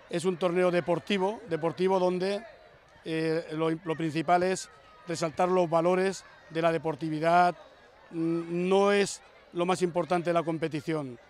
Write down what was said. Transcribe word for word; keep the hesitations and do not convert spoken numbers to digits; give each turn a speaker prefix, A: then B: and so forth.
A: es un torneo deportivo, deportivo donde eh, lo, lo principal es resaltar los valores de la deportividad. No es lo más importante de la competición,